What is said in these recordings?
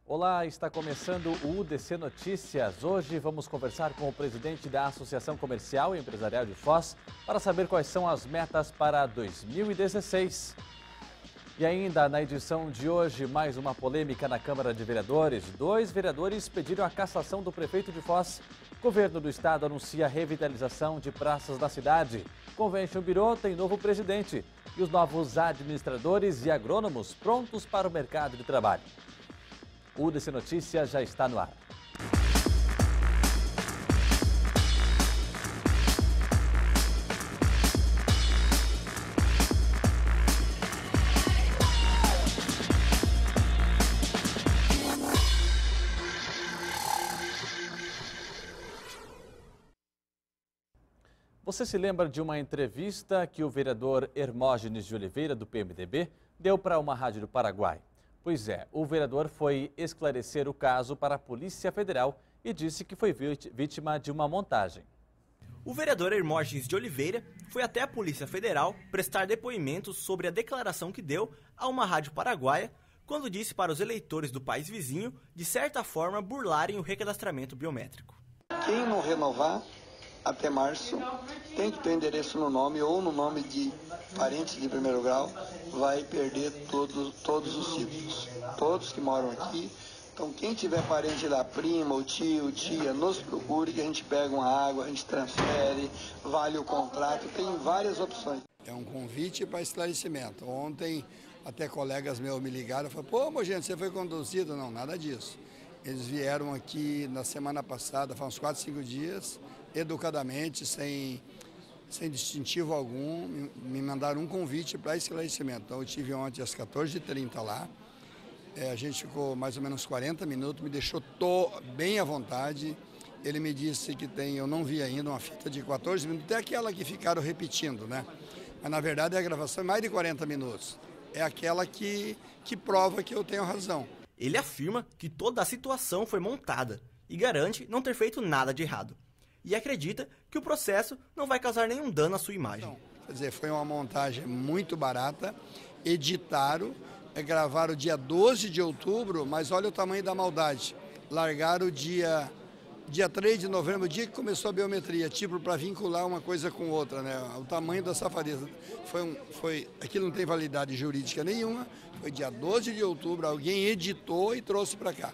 Olá, está começando o UDC Notícias. Hoje vamos conversar com o presidente da Associação Comercial e Empresarial de Foz para saber quais são as metas para 2016. E ainda na edição de hoje, mais uma polêmica na Câmara de Vereadores. 2 vereadores pediram a cassação do prefeito de Foz. O governo do estado anuncia a revitalização de praças da cidade. Convention Bureau tem novo presidente e os novos administradores e agrônomos prontos para o mercado de trabalho. O UDC Notícias já está no ar. Você se lembra de uma entrevista que o vereador Hermógenes de Oliveira, do PMDB, deu para uma rádio do Paraguai? Pois é, o vereador foi esclarecer o caso para a Polícia Federal e disse que foi vítima de uma montagem. O vereador Hermógenes de Oliveira foi até a Polícia Federal prestar depoimentos sobre a declaração que deu a uma rádio paraguaia quando disse para os eleitores do país vizinho, de certa forma, burlarem o recadastramento biométrico. Quem não renovar até março tem que ter endereço no nome ou no nome de parentes de primeiro grau, vai perder todos os títulos. Todos que moram aqui. Então quem tiver parente da prima, o tio, tia, nos procure que a gente pega uma água, a gente transfere, vale o contrato, tem várias opções. É um convite para esclarecimento. Ontem até colegas meus me ligaram e falaram, pô, mas gente, você foi conduzido? Não, nada disso. Eles vieram aqui na semana passada, faz uns 4, 5 dias, educadamente, sem distintivo algum, me mandaram um convite para esclarecimento. Então eu estive ontem às 14h30 lá, a gente ficou mais ou menos 40 minutos, me deixou bem à vontade. Ele me disse que eu não vi ainda uma fita de 14 minutos, até aquela que ficaram repetindo, né? Mas na verdade a gravação é mais de 40 minutos, é aquela que prova que eu tenho razão. Ele afirma que toda a situação foi montada e garante não ter feito nada de errado. E acredita que o processo não vai causar nenhum dano à sua imagem. Quer dizer, foi uma montagem muito barata, editaram, gravaram dia 12 de outubro, mas olha o tamanho da maldade. Largaram dia 3 de novembro, o dia que começou a biometria, tipo para vincular uma coisa com outra, né? O tamanho da safadeza. Aquilo não tem validade jurídica nenhuma, foi dia 12 de outubro, alguém editou e trouxe para cá.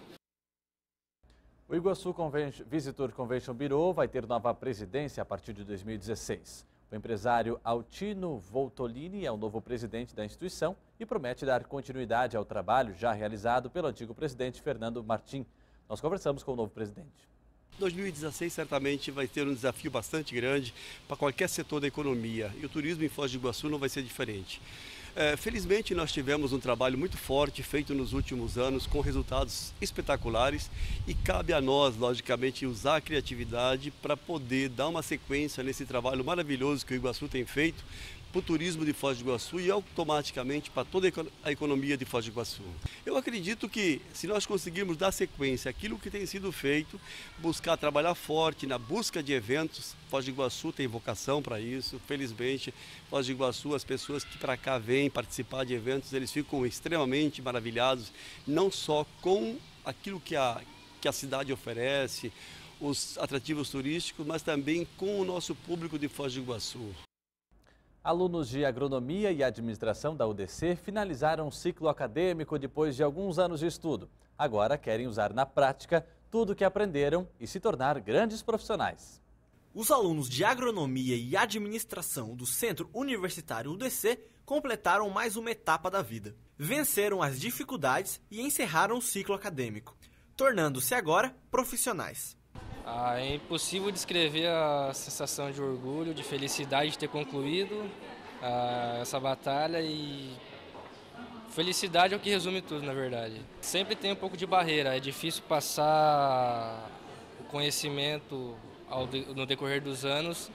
O Iguaçu Visitor Convention Bureau vai ter nova presidência a partir de 2016. O empresário Altino Voltolini é o novo presidente da instituição e promete dar continuidade ao trabalho já realizado pelo antigo presidente Fernando Martim. Nós conversamos com o novo presidente. 2016 certamente vai ter um desafio bastante grande para qualquer setor da economia e o turismo em Foz do Iguaçu não vai ser diferente. Felizmente nós tivemos um trabalho muito forte feito nos últimos anos com resultados espetaculares e cabe a nós, logicamente, usar a criatividade para poder dar uma sequência nesse trabalho maravilhoso que o Iguaçu tem feito para o turismo de Foz do Iguaçu e automaticamente para toda a economia de Foz do Iguaçu. Eu acredito que se nós conseguirmos dar sequência àquilo que tem sido feito, buscar trabalhar forte na busca de eventos, Foz do Iguaçu tem vocação para isso, felizmente Foz do Iguaçu, as pessoas que para cá vêm participar de eventos, eles ficam extremamente maravilhados, não só com aquilo que a cidade oferece, os atrativos turísticos, mas também com o nosso público de Foz do Iguaçu. Alunos de Agronomia e Administração da UDC finalizaram o ciclo acadêmico depois de alguns anos de estudo. Agora querem usar na prática tudo o que aprenderam e se tornar grandes profissionais. Os alunos de Agronomia e Administração do Centro Universitário UDC completaram mais uma etapa da vida. Venceram as dificuldades e encerraram o ciclo acadêmico, tornando-se agora profissionais. É impossível descrever a sensação de orgulho, de felicidade de ter concluído essa batalha e felicidade é o que resume tudo, na verdade. Sempre tem um pouco de barreira, é difícil passar o conhecimento no decorrer dos anos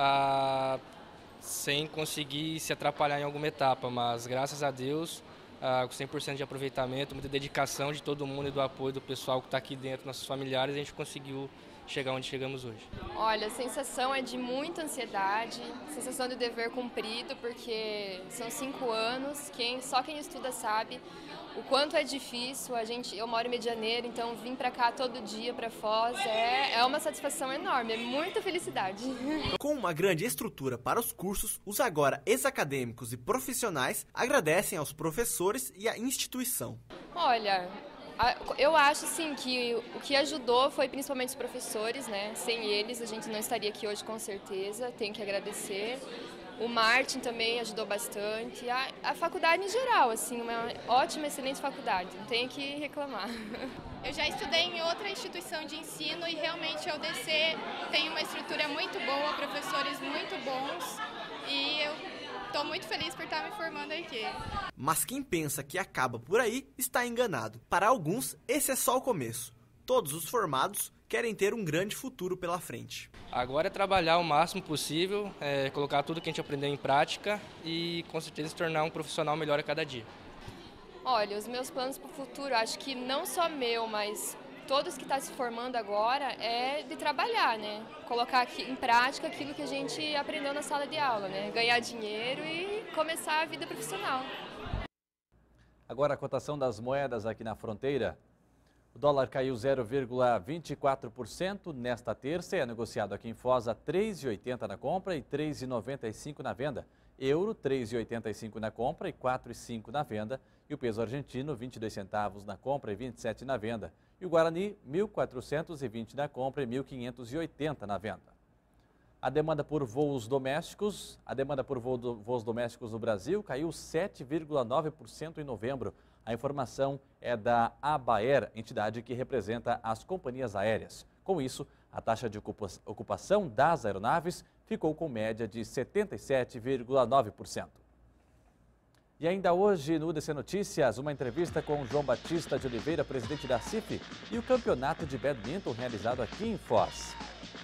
sem conseguir se atrapalhar em alguma etapa, mas graças a Deus, com 100% de aproveitamento, muita dedicação de todo mundo e do apoio do pessoal que está aqui dentro, nossos familiares, a gente conseguiu chegar onde chegamos hoje. Olha, a sensação é de muita ansiedade, sensação de dever cumprido, porque são 5 anos, só quem estuda sabe o quanto é difícil. Eu moro em Medianeira, então vim para cá todo dia para Foz é uma satisfação enorme, é muita felicidade. Com uma grande estrutura para os cursos, os agora ex-acadêmicos e profissionais agradecem aos professores e à instituição. Olha, eu acho sim que o que ajudou foi principalmente os professores, né? Sem eles a gente não estaria aqui hoje com certeza, tenho que agradecer. O Martin também ajudou bastante, a faculdade em geral, assim, uma ótima, excelente faculdade, não tenho que reclamar. Eu já estudei em outra instituição de ensino e realmente a UDC tem uma estrutura muito boa, professores muito bons e eu estou muito feliz por estar me formando aqui. Mas quem pensa que acaba por aí está enganado. Para alguns, esse é só o começo. Todos os formados querem ter um grande futuro pela frente. Agora é trabalhar o máximo possível, colocar tudo que a gente aprendeu em prática e com certeza se tornar um profissional melhor a cada dia. Olha, os meus planos para o futuro, acho que não só meu, mas todos que estão se formando agora é de trabalhar, né? Colocar aqui em prática aquilo que a gente aprendeu na sala de aula, né? Ganhar dinheiro e começar a vida profissional. Agora a cotação das moedas aqui na fronteira. O dólar caiu 0,24% nesta terça e é negociado aqui em Foz a R$ 3,80 na compra e R$ 3,95 na venda. Euro, R$ 3,85 na compra e R$ 4,05 na venda. E o peso argentino, 22 centavos na compra e 27 na venda. E o Guarani, 1.420 na compra e 1.580 na venda. A demanda por voos domésticos no Brasil caiu 7,9% em novembro. A informação é da Abaer, entidade que representa as companhias aéreas. Com isso, a taxa de ocupação das aeronaves ficou com média de 77,9%. E ainda hoje, no UDC Notícias, uma entrevista com João Batista de Oliveira, presidente da CIF, e o campeonato de badminton realizado aqui em Foz.